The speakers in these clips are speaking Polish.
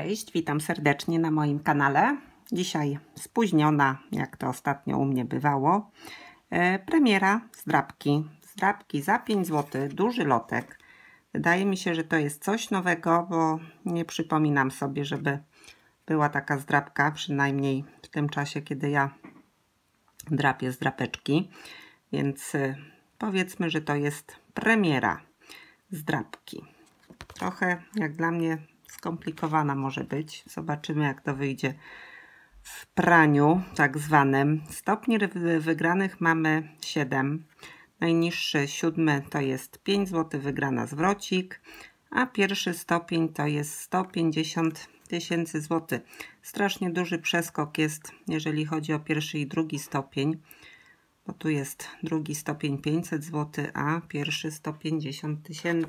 Cześć, witam serdecznie na moim kanale. Dzisiaj spóźniona, jak to ostatnio u mnie bywało, premiera zdrabki. Zdrabki za 5 zł, duży lotek. Wydaje mi się, że to jest coś nowego, bo nie przypominam sobie, żeby była taka zdrabka, przynajmniej w tym czasie, kiedy ja drapię zdrapeczki. Więc powiedzmy, że to jest premiera zdrabki. Trochę jak dla mnie skomplikowana może być. Zobaczymy, jak to wyjdzie w praniu tak zwanym. Stopni wygranych mamy 7. Najniższy 7 to jest 5 zł wygrana zwrocik, a pierwszy stopień to jest 150 000 złotych. Strasznie duży przeskok jest, jeżeli chodzi o pierwszy i drugi stopień, bo tu jest drugi stopień 500 zł, a pierwszy 150 000.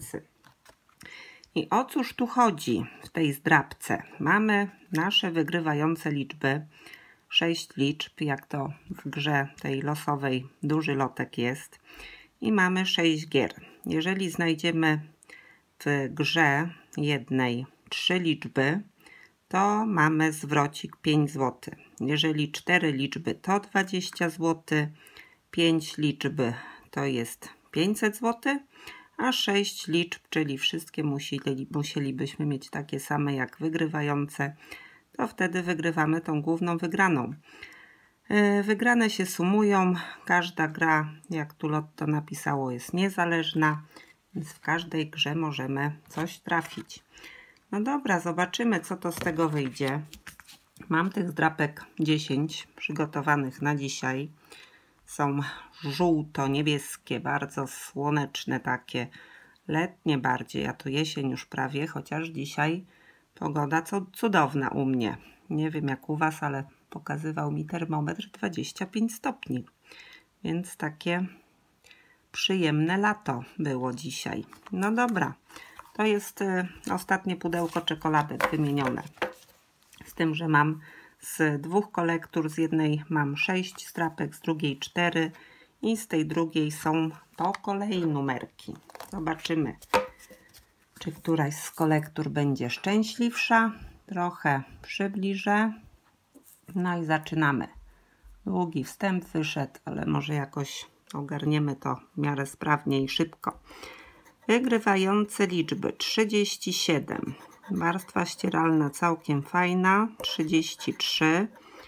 I o cóż tu chodzi w tej zdrabce? Mamy nasze wygrywające liczby, 6 liczb, jak to w grze tej losowej duży lotek jest. I mamy 6 gier. Jeżeli znajdziemy w grze jednej 3 liczby, to mamy zwrocik 5 zł. Jeżeli 4 liczby to 20 zł, 5 liczby to jest 500 zł, a 6 liczb, czyli wszystkie musielibyśmy mieć takie same jak wygrywające, to wtedy wygrywamy tą główną wygraną. Wygrane się sumują, każda gra, jak tu Lotto napisało, jest niezależna, więc w każdej grze możemy coś trafić. No dobra, zobaczymy, co to z tego wyjdzie. Mam tych zdrapek 10 przygotowanych na dzisiaj. Są żółto-niebieskie, bardzo słoneczne takie, letnie bardziej, a tu jesień już prawie, chociaż dzisiaj pogoda cudowna u mnie. Nie wiem jak u Was, ale pokazywał mi termometr 25 stopni, więc takie przyjemne lato było dzisiaj. No dobra, to jest ostatnie pudełko czekoladek wymienione. Z tym, że mam z 2 kolektur, z jednej mam 6 strapek, z drugiej 4 i z tej drugiej są po kolei numerki. Zobaczymy, czy któraś z kolektur będzie szczęśliwsza. Trochę przybliżę. No i zaczynamy. Długi wstęp wyszedł, ale może jakoś ogarniemy to w miarę sprawnie i szybko. Wygrywające liczby 37. Warstwa ścieralna całkiem fajna. 33,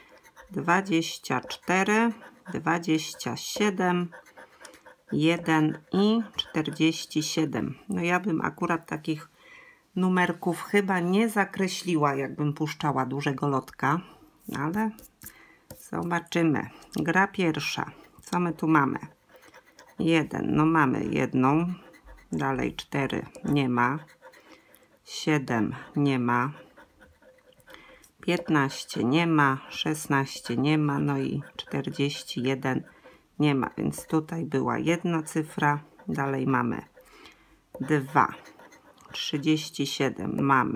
24, 27, 1 i 47. No ja bym akurat takich numerków chyba nie zakreśliła, jakbym puszczała dużego lotka, ale zobaczymy. Gra pierwsza. Co my tu mamy? 1. No mamy jedną. Dalej 4 nie ma. 7 nie ma. 15 nie ma. 16 nie ma. No i 41 nie ma. Więc tutaj była jedna cyfra. Dalej mamy 2. 37 mamy.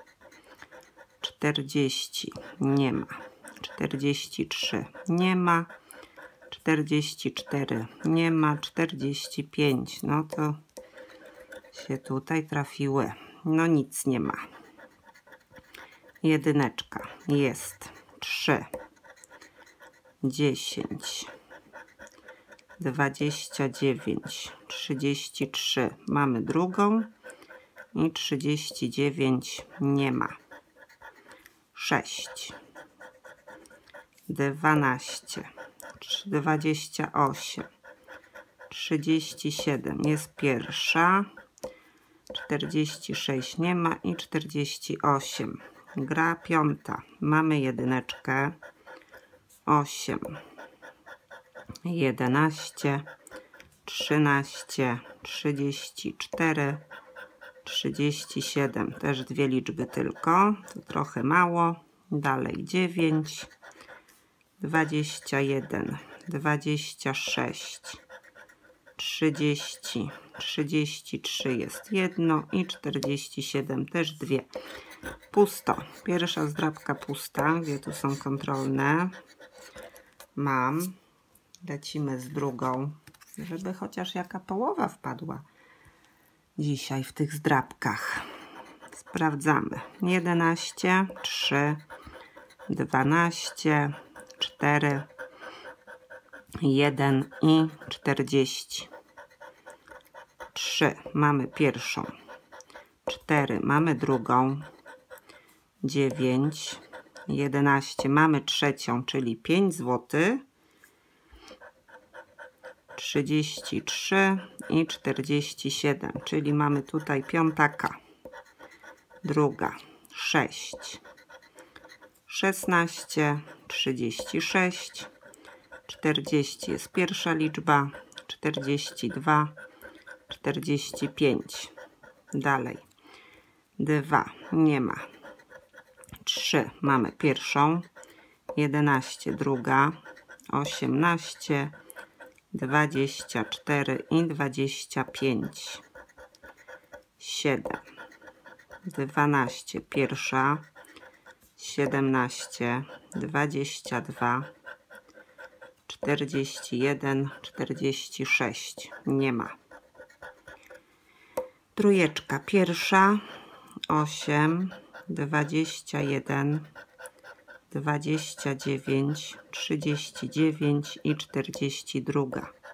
40 nie ma. 43 nie ma. 44 nie ma. 45 no to się tutaj trafiły. No nic nie ma. Jedyneczka jest. 3, 10, 29, 33 mamy drugą i 39 nie ma. 6, 12, 28, 37 jest pierwsza. 46 nie ma i 48. Gra piąta. Mamy jedyneczkę. 8, 11, 13, 34, 37. Też 2 liczby tylko. To trochę mało. Dalej 9, 21, 26, 30, 33 jest jedno i 47 też 2. Pusto. Pierwsza zdrabka pusta. Gdzie tu są kontrolne? Mam. Lecimy z drugą, żeby chociaż jaka połowa wpadła dzisiaj w tych zdrabkach. sprawdzamy. 11, 3, 12, 4, 1 i 40. 3 mamy pierwszą, 4 mamy drugą, 9, 11 mamy trzecią, czyli 5 zł, 33 i 47, czyli mamy tutaj piątaka, druga, 6, 16, 36, 40 jest pierwsza liczba, 42, 45. Dalej. 2 nie ma. 3 mamy pierwszą, 11 druga, 18, 24 i 25. 7, 12 pierwsza, 17, 22, 41, 46. Nie ma. Trójeczka pierwsza, 8, 21, 29, 39 i 42.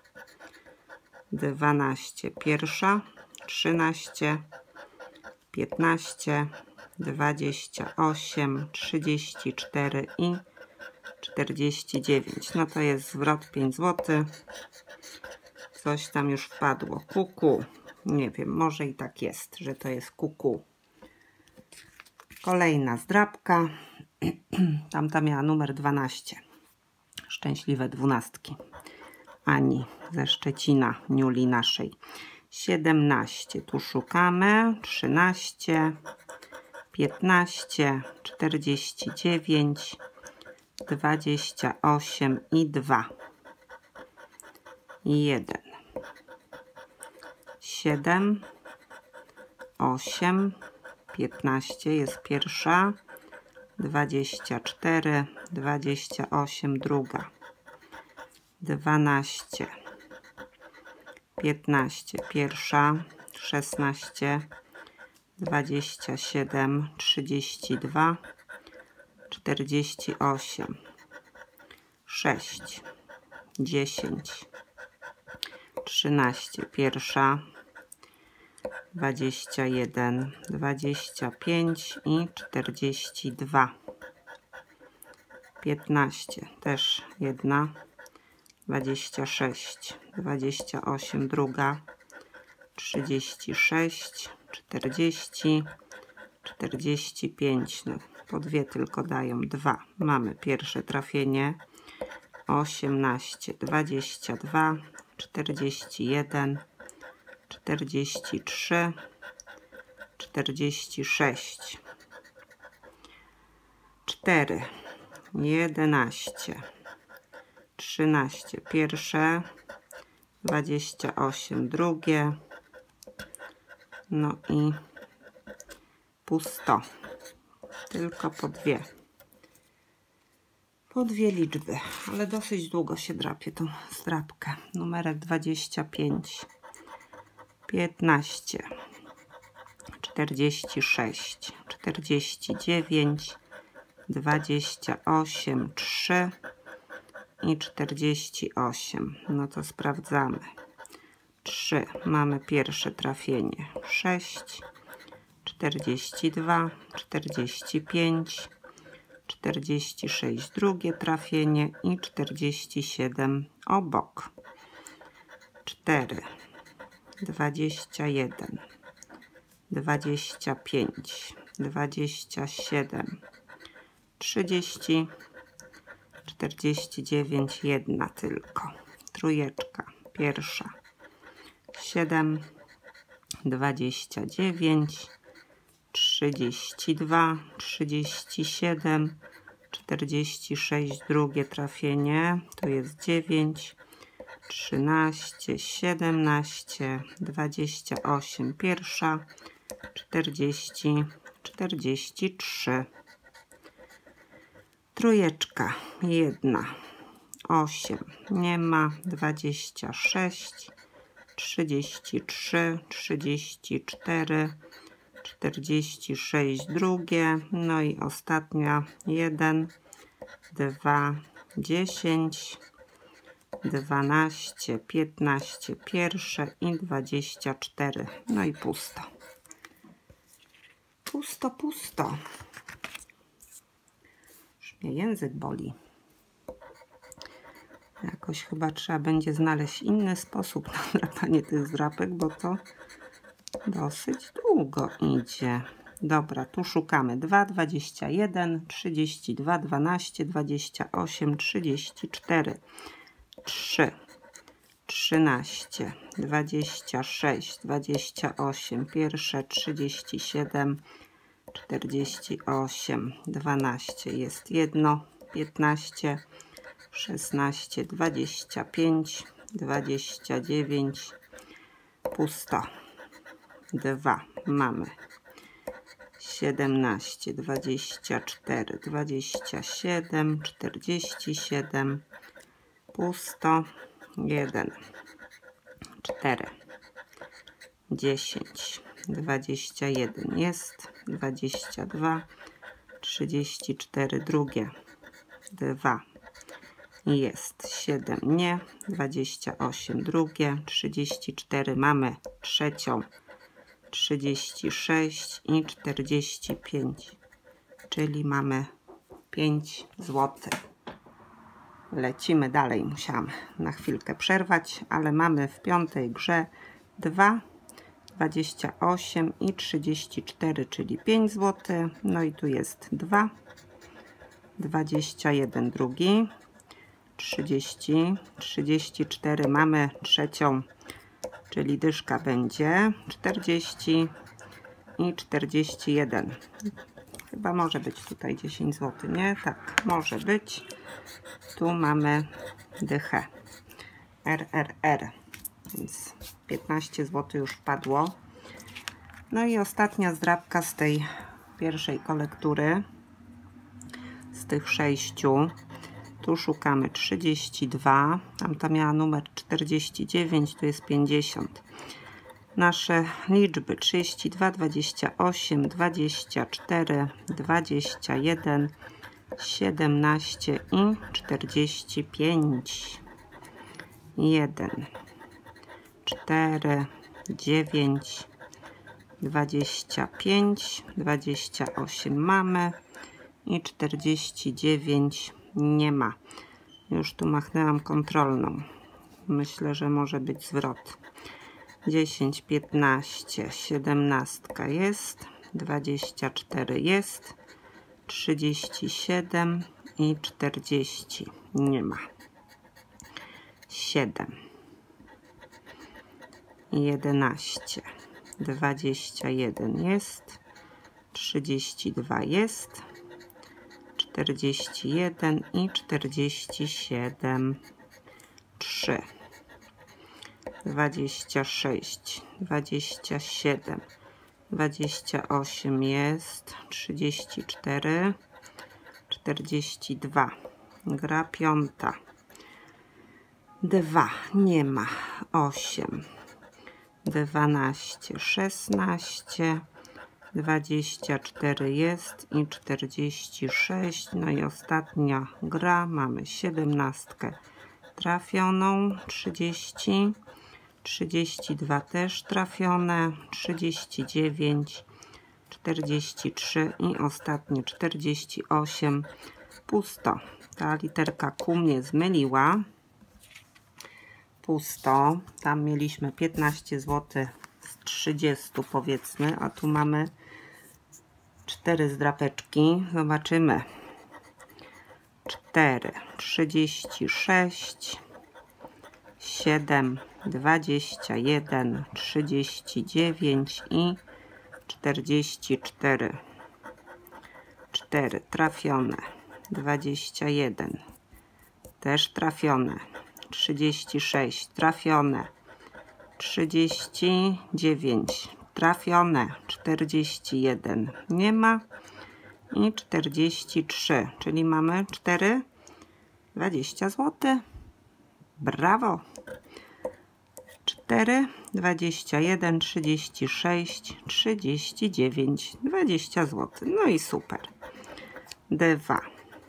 12 pierwsza, 13, 15, 28, 34 i 49. No to jest zwrot 5 zł. Coś tam już wpadło. Kuku. Nie wiem, może i tak jest, że to jest kuku. Kolejna zdrabka. Tamta miała numer 12. Szczęśliwe 12. Ani ze Szczecina, Niuli naszej. 17. Tu szukamy. 13, 15, 49, 28 i 2. 1. 7, 8, 15 jest pierwsza, 24, 28 druga, 12, 15 pierwsza, 16, 27, 32, 48, 6, 10, 13 pierwsza, 21, 25 i 42. 15 też jedna, 26, 28 druga, 36, 40, 45. No, po dwie tylko dają 2. Mamy pierwsze trafienie. 18, 22, 41, 43, 46. 4, 11, 13 pierwsze, 28 drugie, no i pusto, tylko po dwie. Po dwie liczby, ale dosyć długo się drapie tą zdrapkę. Numerek 25, 15, 46, 49, 28, 3 i 48. No to sprawdzamy. 3 mamy pierwsze trafienie. 6, 42, 45, 46 drugie trafienie i 47 obok. 4, 21, 25, 27, 30, 49, jedna tylko. Trójeczka pierwsza. 7, 29, 32, 37, 46 drugie trafienie, to jest 9, 13, 17, 28 pierwsza, 40, 43. Trójeczka, 1, 8, nie ma, 26, 33, 34, 46 drugie, no i ostatnia 1, 2, 10, 12, 15 pierwsze i 24. No i pusto. Pusto, pusto. Już mnie język boli. Jakoś chyba trzeba będzie znaleźć inny sposób na drapanie tych zdrapek, bo to dosyć długo idzie. Dobra, tu szukamy 2, 21, 32, 12, 28, 34, 3, 13, 26, 28, pierwsze 37, 48, 12, jest jedno, 15, 16, 25, 29, pusto, 2, mamy 17, 24, 27, 47, pusto, 1, 4, 10, 21 jest, 22, 34 drugie, 2, jest, 7 nie, 28 drugie, 34 mamy trzecią, 36 i 45, czyli mamy 5 zł. Lecimy dalej, musiałam na chwilkę przerwać, ale mamy w piątej grze 2, 28 i 34, czyli 5 zł. No i tu jest 2, 21 drugi, 30, 34 mamy trzecią, czyli dyszka będzie 40 i 41. Chyba może być tutaj 10 zł, nie? Tak, może być. Tu mamy dychę RRR, więc 15 zł już wpadło. No i ostatnia zdrabka z tej pierwszej kolektury, z tych 6. Tu szukamy 32, tamta miała numer 49, tu jest 50. Nasze liczby 32, 28, 24, 21, 17 i 45. 1, 4, 9, 25, 28 mamy i 49 nie ma. Już tu machnęłam kontrolną. Myślę, że może być zwrot. 10, 15, 17 jest, 24 jest, 37 i 40 nie ma. 7, 11, 21 jest, 32 jest, 41 i 47, 3, 26, 27, 28 jest, 34, 42, gra piąta, 2, nie ma, 8, 12, 16, 24 jest i 46, no i ostatnia gra, mamy 17 trafioną, 30, 32 też trafione, 39, 43 i ostatnie 48, pusto. Ta literka Q mnie zmyliła, pusto, tam mieliśmy 15 zł z 30 powiedzmy, a tu mamy 4 zdrapeczki, zobaczymy. 4, 36, 7, 21, 39 i 44. 4 trafione, 21 też trafione, 36 trafione, 39 trafione, 41 nie ma i 43, czyli mamy 4, 20 zł. Brawo! 4, 21, 36, 39, 20 zł. No i super. 2,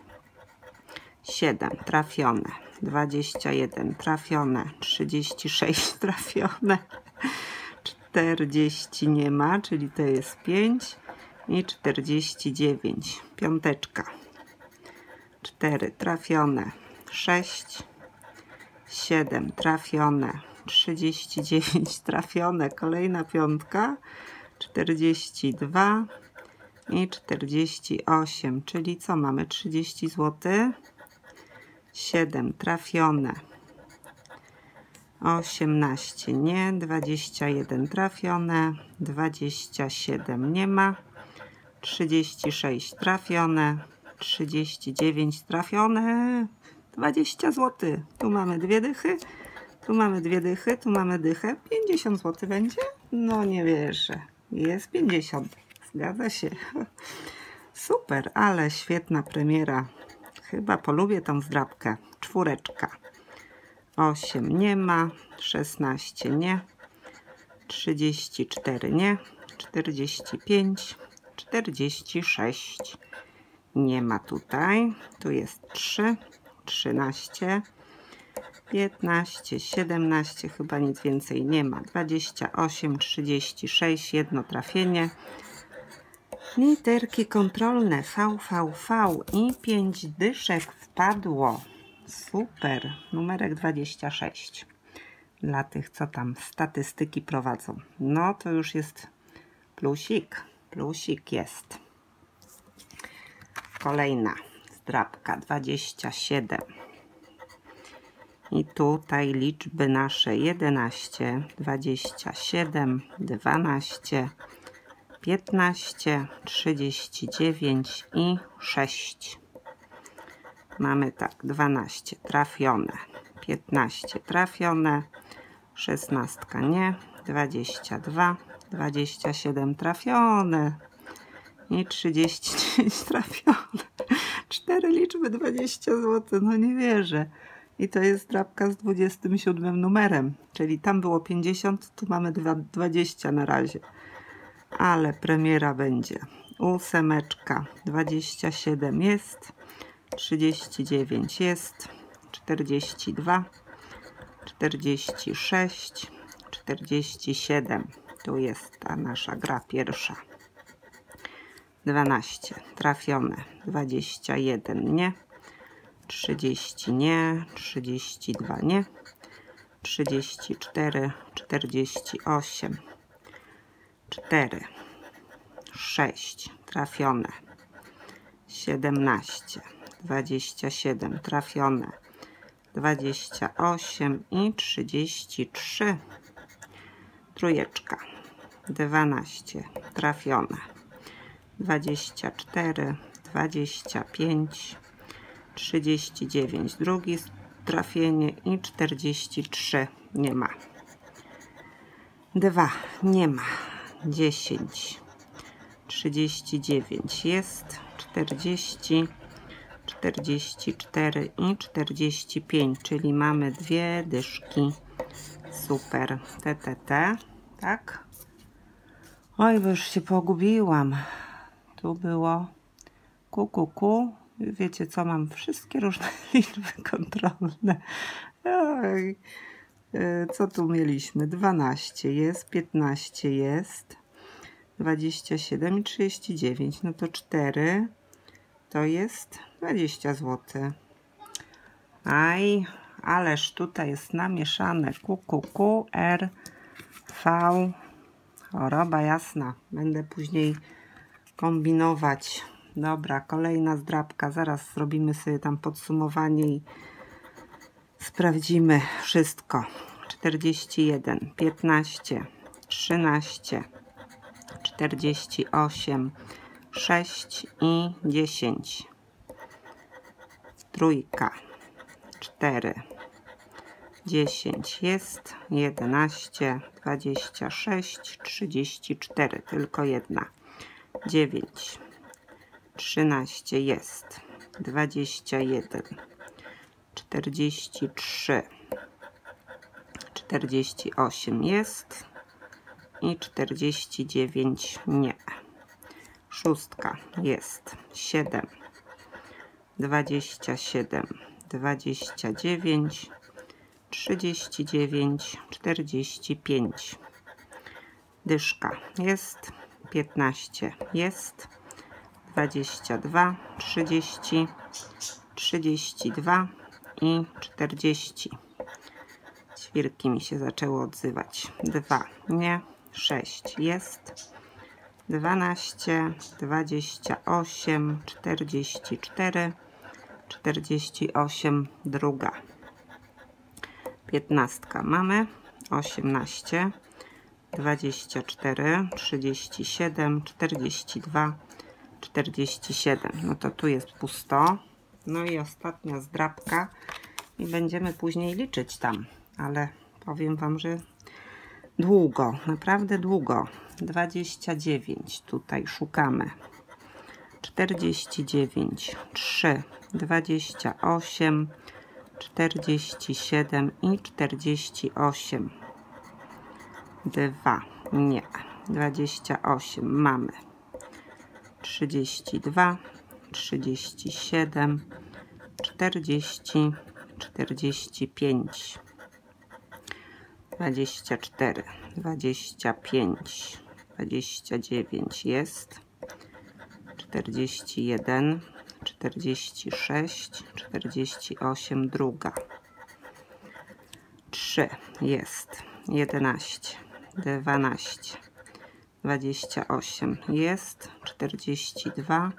7 trafione, 21 trafione, 36 trafione, 40 nie ma, czyli to jest 5 i 49. Piąteczka. 4 trafione, 6, 7 trafione, 39 trafione, kolejna piątka, 42 i 48, czyli co mamy? 30 zł, 7 trafione, 18 nie, 21 trafione, 27 nie ma, 36 trafione, 39 trafione, 20 zł. Tu mamy dwie dychy, tu mamy dwie dychy, tu mamy dychę. 50 zł będzie? No nie wierzę. Jest 50. Zgadza się. Super, ale świetna premiera. Chyba polubię tą zdrabkę. 4. 8 nie ma, 16 nie, 34 nie, 45, 46 nie ma tutaj. Tu jest 3, 13, 15, 17, chyba nic więcej nie ma. 28, 36, jedno trafienie. Literki kontrolne VVV i 5 dyszek wpadło. Super. Numerek 26. Dla tych, co tam statystyki prowadzą. No to już jest plusik. Plusik jest. Kolejna zdrabka 27. I tutaj liczby nasze 11, 27, 12, 15, 39 i 6. Mamy tak, 12 trafione, 15 trafione, 16 nie, 22, 27 trafione i 39 trafione. 4 liczby, 20 zł, no nie wierzę. I to jest zdrabka z 27 numerem, czyli tam było 50, tu mamy 20 na razie. Ale premiera będzie. 8, 27 jest, 39 jest, 42, 46, 47. Tu jest ta nasza gra pierwsza. 12 trafione, 21 nie, 30 nie, 32 nie, 34, 48, 4, 6 trafione, 17, 27 trafione, 28 i 33. Trójeczka, 12 trafione, 24, 25, 39, drugie trafienie i 43 nie ma. 2 nie ma, 10, 39 jest, 40, 44 i 45, czyli mamy dwie dyszki. Super. TTT, tak? Oj, bo już się pogubiłam. Tu było QQQ. Wiecie co, mam wszystkie różne liczby kontrolne. Oj. Co tu mieliśmy? 12 jest, 15 jest, 27 i 39. No to 4 to jest 20 zł. Aj, ależ tutaj jest namieszane QQQ, R, V. Choroba jasna. Będę później kombinować. Dobra, kolejna zdrabka. Zaraz zrobimy sobie tam podsumowanie i sprawdzimy wszystko. 41, 15, 13, 48, 6 i 10. Trójka, 4, 10 jest, 11, 26, 34, tylko jedna. 9, 13 jest, 21, 43, 48 jest i 49 nie. Szóstka jest 7, 27, 29, 39, 45. Dyszka jest 15, jest 22, 30, 32 i 40. Ćwirki mi się zaczęły odzywać. 2 nie, 6 jest, 12, 28, 44, 48 druga. 15 mamy, 18, 24, 37, 42, 47. No to tu jest pusto. No i ostatnia zdrabka i będziemy później liczyć tam, ale powiem Wam, że długo, naprawdę długo. 29 tutaj szukamy. 49, 3, 28, 47 i 48. 2 nie, 28 mamy. 32, 37, 40, 45, 24, 25, 29 jest, 41, 46, 48 druga. 3 jest, 11, 12, 28 jest, 42,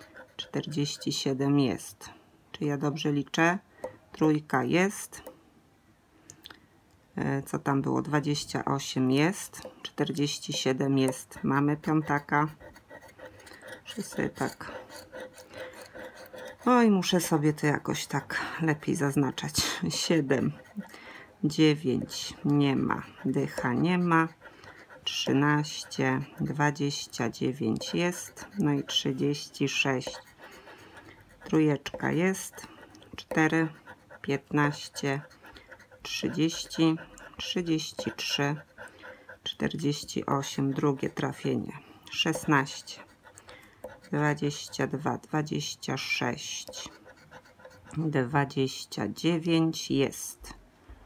47 jest. Czy ja dobrze liczę? Trójka jest. Co tam było? 28 jest, 47 jest. Mamy piątaka. Muszę sobie tak... Oj, muszę sobie to jakoś tak lepiej zaznaczać. 7, 9 nie ma, dycha nie ma. 13, 29 jest, no i 36. Trójeczka jest, 4, 15, 30, 33, 48, drugie trafienie. 16, 22, 26, 29 jest.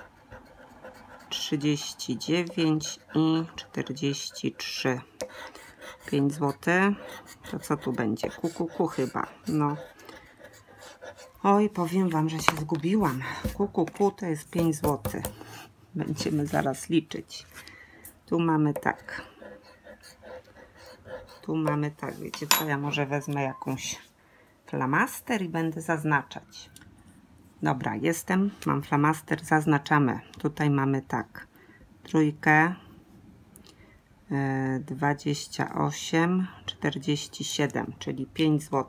39 i 43. 5 zł. To co tu będzie? Kukuku chyba. No. Oj, powiem Wam, że się zgubiłam. Kukuku to jest 5 zł. Będziemy zaraz liczyć. Tu mamy tak. Tu mamy tak. Wiecie co? Ja może wezmę jakąś flamaster i będę zaznaczać. Dobra, jestem, mam flamaster, zaznaczamy. Tutaj mamy tak, trójkę, 28, 47, czyli 5 zł.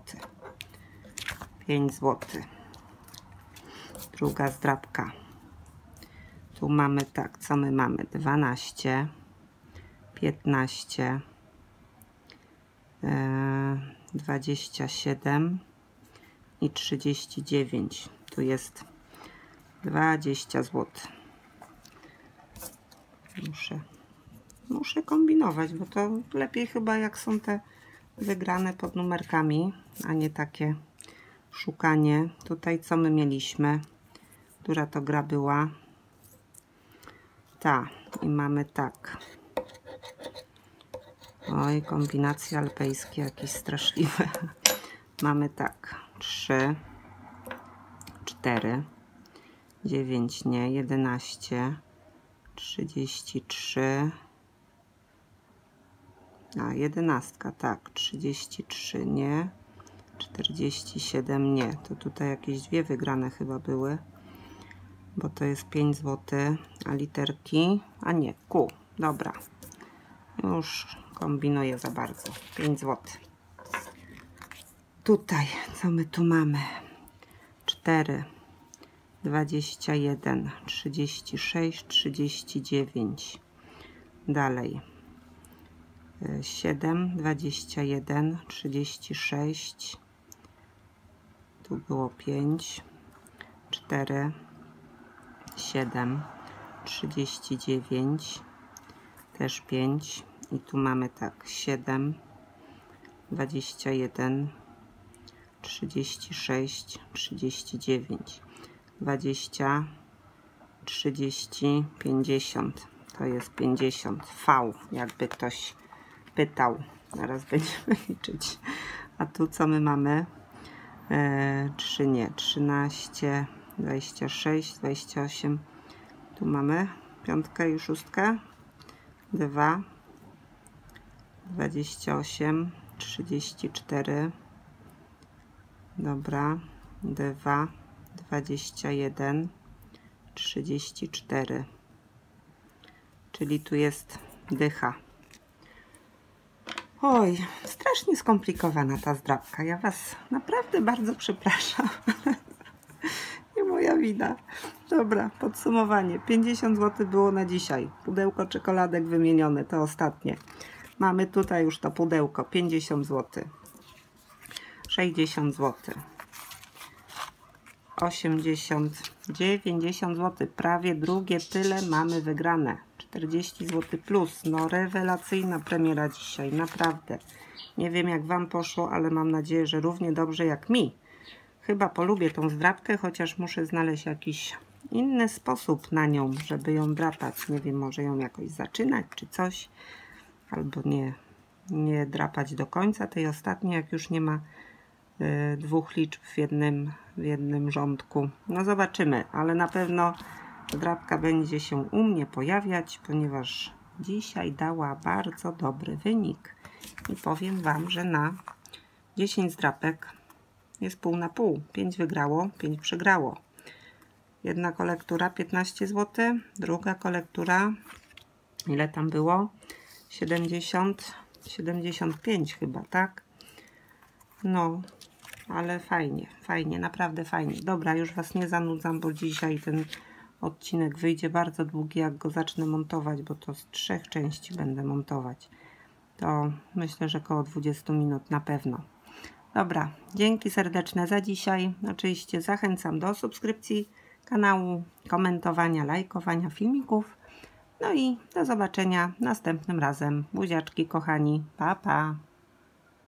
5 zł. Druga zdrabka. Tu mamy tak, co my mamy? 12, 15, 27 i 39. Tu jest 20 zł. Muszę kombinować, bo to lepiej chyba jak są te wygrane pod numerkami, a nie takie szukanie. Tutaj co my mieliśmy? Która to gra była? Ta. I mamy tak. Oj, kombinacje alpejskie jakieś straszliwe. Mamy tak. 3, 4, 9 nie, 11, 33, a 11 tak, 33 nie, 47 nie. To tutaj jakieś dwie wygrane chyba były, bo to jest 5 zł, a literki, a nie, Q, dobra. Już kombinuję za bardzo. 5 zł. Tutaj, co my tu mamy? 4, 21, 36, 39. Dalej. 7, 21, 36. Tu było 5, 4, 7, 39, też 5 i tu mamy tak 7, 21, 36, 39, 20, 30, 50. To jest 50. V, jakby ktoś pytał. Zaraz będziemy liczyć. A tu co my mamy? 3, nie, 13, 26, 28. Tu mamy piątkę i szóstkę. 2, 28, 34. Dobra. 2, 21, 34. Czyli tu jest dycha. Oj, strasznie skomplikowana ta zdrabka. Ja Was naprawdę bardzo przepraszam. Nie moja wina. Dobra, podsumowanie. 50 zł było na dzisiaj. Pudełko czekoladek wymienione, to ostatnie. Mamy tutaj już to pudełko. 50 zł. 60 zł. 80, 90 zł. Prawie drugie tyle mamy wygrane. 40 zł plus. No rewelacyjna premiera dzisiaj. Naprawdę. Nie wiem jak Wam poszło, ale mam nadzieję, że równie dobrze jak mi. Chyba polubię tą zdrabkę, chociaż muszę znaleźć jakiś inny sposób na nią, żeby ją drapać. Nie wiem, może ją jakoś zaczynać czy coś. Albo nie drapać do końca tej ostatniej, jak już nie ma dwóch liczb w jednym rządku. No zobaczymy, ale na pewno zdrabka będzie się u mnie pojawiać, ponieważ dzisiaj dała bardzo dobry wynik. I powiem Wam, że na 10 zdrapek jest pół na pół. 5 wygrało, 5 przegrało. Jedna kolektura 15 zł, druga kolektura, ile tam było? 70, 75 chyba, tak? No, ale fajnie, naprawdę fajnie. Dobra, już Was nie zanudzam, bo dzisiaj ten odcinek wyjdzie bardzo długi, jak go zacznę montować, bo to z 3 części będę montować. To myślę, że około 20 minut na pewno. Dobra, dzięki serdeczne za dzisiaj. Oczywiście zachęcam do subskrypcji kanału, komentowania, lajkowania filmików. No i do zobaczenia następnym razem. Buziaczki kochani, pa pa!